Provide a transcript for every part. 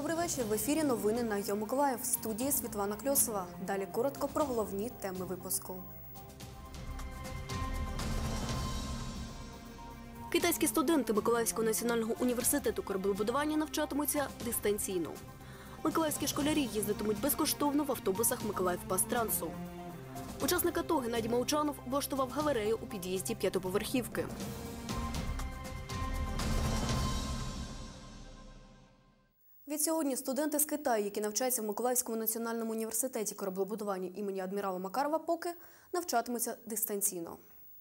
Добрий вечір. В ефірі новини на Йо Миколаїв. В студії Світлана Кльосова. Далі коротко про головні теми випуску. Китайські студенти Миколаївського національного університету кораблебудування навчатимуться дистанційно. Миколаївські школярі їздитимуть безкоштовно в автобусах Миколаїв-Пастрансу. Учасник АТО Геннадій Мовчанов влаштував галерею у під'їзді п'ятиповерхівки. Відсьогодні студенти з Китаю, які навчаються в Миколаївському національному університеті кораблебудування імені адмірала Макарова, поки навчатимуться дистанційно.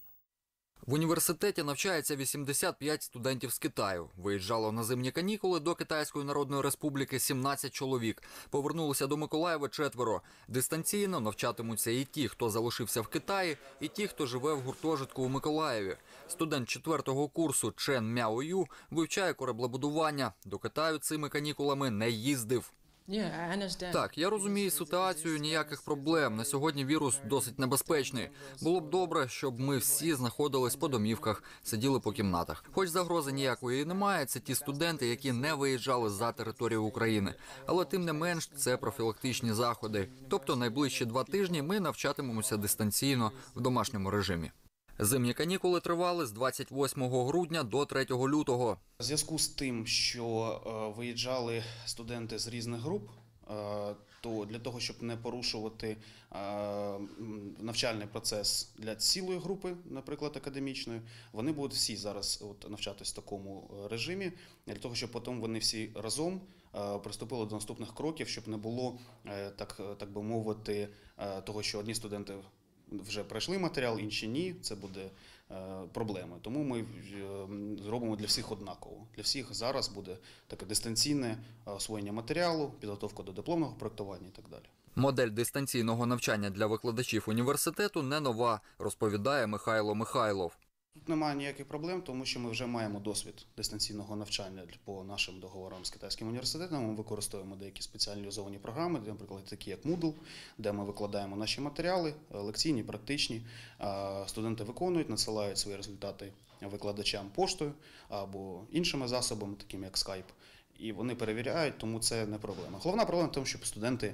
В університеті навчається 85 студентів з Китаю. Виїжджало на зимні канікули до Китайської Народної Республіки 17 чоловік. Повернулися до Миколаєва 4. Дистанційно навчатимуться і ті, хто залишився в Китаї, і ті, хто живе в гуртожитку у Миколаєві. Студент 4-го курсу Чен Мяо Ю вивчає кораблебудування. До Китаю цими канікулами не їздив. Так, я розумію ситуацію, ніяких проблем. На сьогодні вірус досить небезпечний. Було б добре, щоб ми всі знаходились по домівках, сиділи по кімнатах. Хоч загрози ніякої немає, це ті студенти, які не виїжджали за територію України. Але тим не менш, це профілактичні заходи. Тобто найближчі 2 тижні ми навчатимемося дистанційно в домашньому режимі. Зимні канікули тривали з 28 грудня до 3 лютого. У зв'язку з тим, що виїжджали студенти з різних груп, то для того, щоб не порушувати навчальний процес для цілої групи, наприклад, академічної, вони будуть всі зараз навчатись в такому режимі, для того, щоб потім вони всі разом приступили до наступних кроків, щоб не було, так би мовити, того, що одні студенти вже пройшли матеріал, інші ні, це буде проблема. Тому ми зробимо для всіх однаково. Для всіх зараз буде таке дистанційне освоєння матеріалу, підготовка до дипломного проєктування і так далі. Модель дистанційного навчання для викладачів університету не нова, розповідає Михайло Михайлов. Тут немає ніяких проблем, тому що ми вже маємо досвід дистанційного навчання по нашим договорам з Китайським університетом. Ми використовуємо деякі спеціалізовані програми, наприклад, такі як Moodle, де ми викладаємо наші матеріали, лекційні, практичні. Студенти виконують, надсилають свої результати викладачам поштою або іншими засобами, такими як Skype. І вони перевіряють, тому це не проблема. Головна проблема в тому, щоб студенти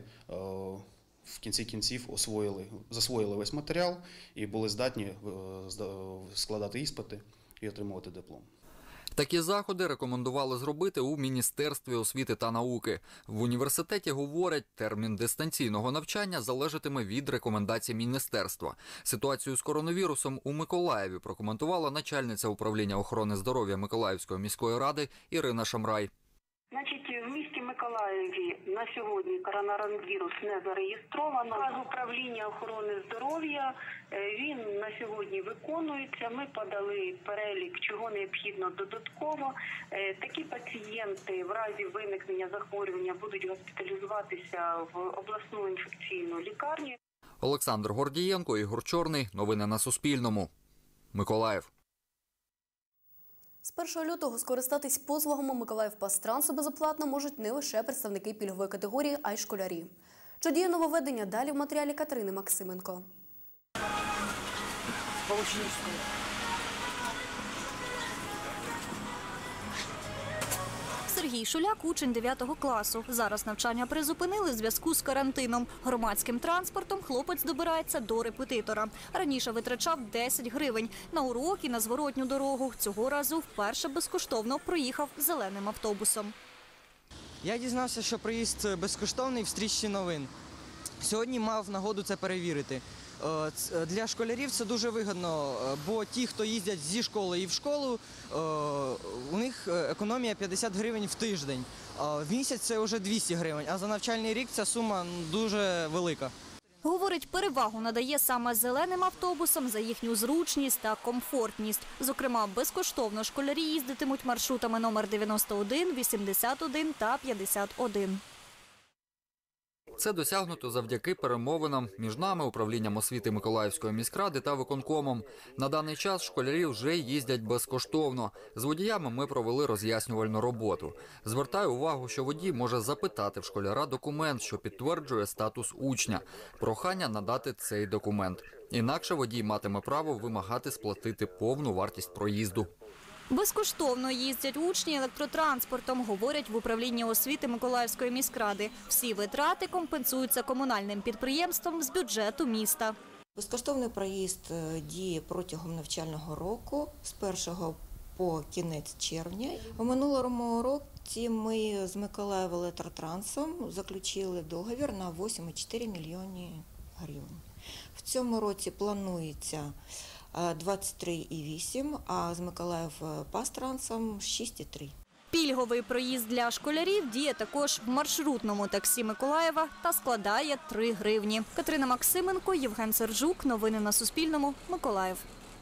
в кінці кінців засвоїли весь матеріал і були здатні складати іспити і отримувати диплом. Такі заходи рекомендували зробити у Міністерстві освіти та науки. В університеті говорять, термін дистанційного навчання залежатиме від рекомендацій міністерства. Ситуацію з коронавірусом у Миколаєві прокоментувала начальниця управління охорони здоров'я Миколаївської міської ради Ірина Шамрай. В місті Миколаєві на сьогодні коронавірус не зареєстровано. З управління охорони здоров'я він на сьогодні виконується. Ми подали перелік, чого необхідно додатково. Такі пацієнти в разі виникнення захворювання будуть госпіталізуватися в обласну інфекційну лікарню. Олександр Гордієнко, Ігор Чорний. Новини на Суспільному. Миколаїв. З 1 лютого скористатись послугами Миколаїв-Пастрансу безоплатно можуть не лише представники пільгової категорії, а й школярі. Чи діє нововведення, далі в матеріалі Катерини Максименко. Сергій Шуляк – учень 9 класу. Зараз навчання призупинили в зв'язку з карантином. Громадським транспортом хлопець добирається до репетитора. Раніше витрачав 10 гривень на урок і на зворотню дорогу. Цього разу вперше безкоштовно проїхав зеленим автобусом. Я дізнався, що проїзд безкоштовний в стрічці новин. Сьогодні мав нагоду це перевірити. Для школярів це дуже вигідно, бо ті, хто їздять зі школи і в школу, у них економія 50 гривень в тиждень. В місяць це вже 200 гривень, а за навчальний рік ця сума дуже велика. Говорить, перевагу надає саме зеленим автобусам за їхню зручність та комфортність. Зокрема, безкоштовно школярі їздитимуть маршрутами номер 91, 81 та 51. Це досягнуто завдяки перемовинам між нами, управлінням освіти Миколаївської міськради та виконкомом. На даний час школярі вже їздять безкоштовно. З водіями ми провели роз'яснювальну роботу. Звертаю увагу, що водій може запитати в школяра документ, що підтверджує статус учня. Прохання надати цей документ. Інакше водій матиме право вимагати сплатити повну вартість проїзду. Безкоштовно їздять учні електротранспортом, говорять в управлінні освіти Миколаївської міськради. Всі витрати компенсуються комунальним підприємством з бюджету міста. Безкоштовний проїзд діє протягом навчального року з 1 по кінець червня. У минулому році ми з Миколаїв Електротрансом заключили договір на 8,4 мільйони гривень. В цьому році планується 23,8, а з Миколаїв Пастрансом 6,3. Пільговий проїзд для школярів діє також в маршрутному таксі Миколаєва та складає 3 гривні. Катерина Максименко, Євген Сержук. Новини на Суспільному. Миколаїв.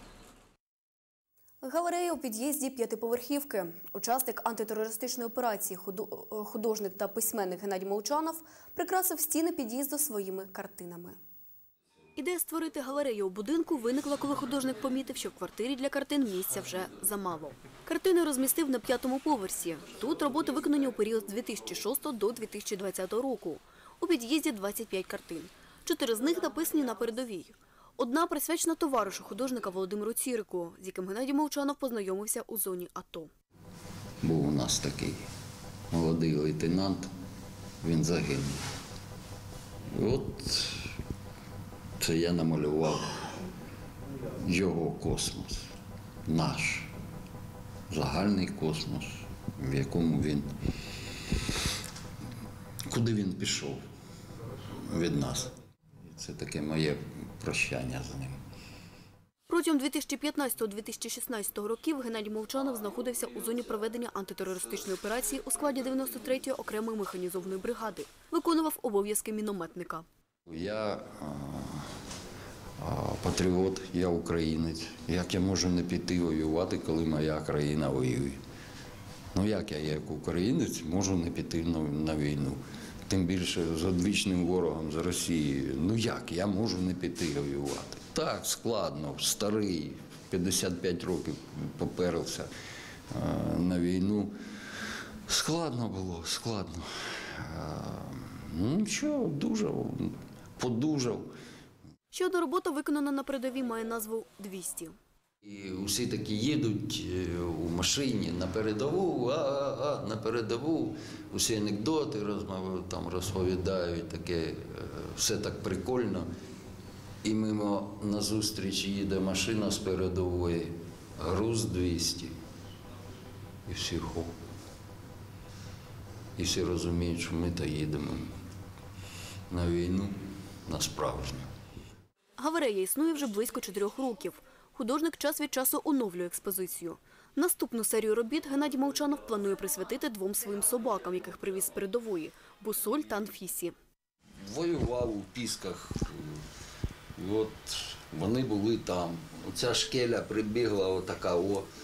Галерея у під'їзді п'ятиповерхівки. Учасник антитерористичної операції, художник та письменник Геннадій Молчанов прикрасив стіни під'їзду своїми картинами. Ідея створити галерею у будинку виникла, коли художник помітив, що в квартирі для картин місця вже замало. Картини розмістив на 5-му поверсі. Тут роботи виконані у період з 2006 до 2020 року. У під'їзді 25 картин. 4 з них написані на передовій. Одна присвячена товаришу художника Володимиру Цірику, з яким Геннадій Молчанов познайомився у зоні АТО. Був у нас такий молодий лейтенант, він загинув. І от це я намалював його космос, наш загальний космос, в якому він, куди він пішов від нас. Це таке моє прощання з ним. Протягом 2015-2016 років Геннадій Молчанов знаходився у зоні проведення антитерористичної операції у складі 93-ї окремої механізованої бригади. Виконував обов'язки мінометника. Я патріот, я українець. Як я можу не піти воювати, коли моя країна воює? Ну як я, як українець, можу не піти на війну? Тим більше з одвічним ворогом, з Росією. Ну як я можу не піти воювати? Так, складно, старий, 55 років поперся на війну. Складно було, складно. Ну нічого, подужав. Ще одна робота, виконана на передовій, має назву «200». І усі такі їдуть у машині на передову, на передову. Усі анекдоти там розповідають, таке, все так прикольно. І мимо назустріч їде машина з передової, груз 200. І всі хоп. І всі розуміють, що ми то їдемо на війну, на справжню. Галерея існує вже близько 4 років. Художник час від часу оновлює експозицію. Наступну серію робіт Геннадій Молчанов планує присвятити 2 своїм собакам, яких привіз з передової – Бусоль та Анфісі. Воював у Пісках, і от вони були там. Оця шкеля прибігла отака,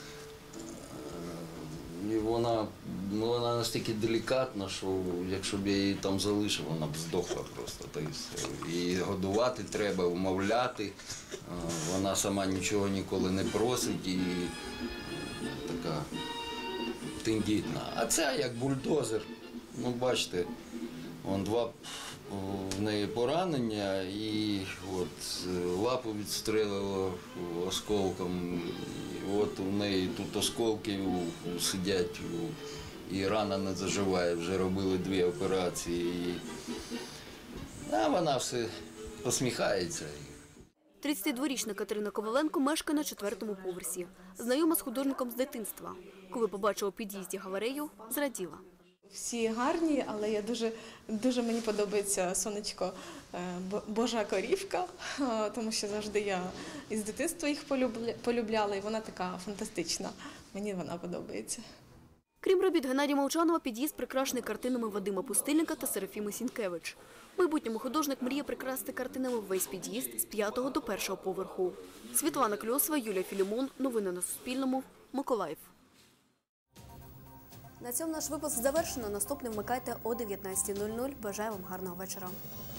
і вона настільки делікатна, що якщо б я її там залишив, вона б здохла просто. Її годувати треба, вмовляти. Вона сама нічого ніколи не просить і така тендітна. А ця як бульдозер. Ну, бачите, вон 2 в неї поранення і от лапу відстрелило осколком. І от у неї тут осколки сидять і рана не заживає. Вже робили 2 операції. А вона все посміхається. 32-річна Катерина Коваленко мешкає на 4-му поверсі. Знайома з художником з дитинства. Коли побачила у під'їзді галерею, зраділа. Всі гарні, але я дуже мені подобається сонечко Божа корівка, тому що завжди я із дитинства їх полюбляла, і вона така фантастична. Мені вона подобається. Крім робіт Геннадія Молчанова, під'їзд прикрашений картинами Вадима Пустильника та Серафіми Сінкевич. В майбутньому художник мріє прикрасити картинами весь під'їзд з 5-го до 1-го поверху. Світлана Кльосова, Юлія Філімон. Новини на Суспільному. Миколаїв. На цьому наш випуск завершено. Наступний вмикайте о 19:00. Бажаю вам гарного вечора.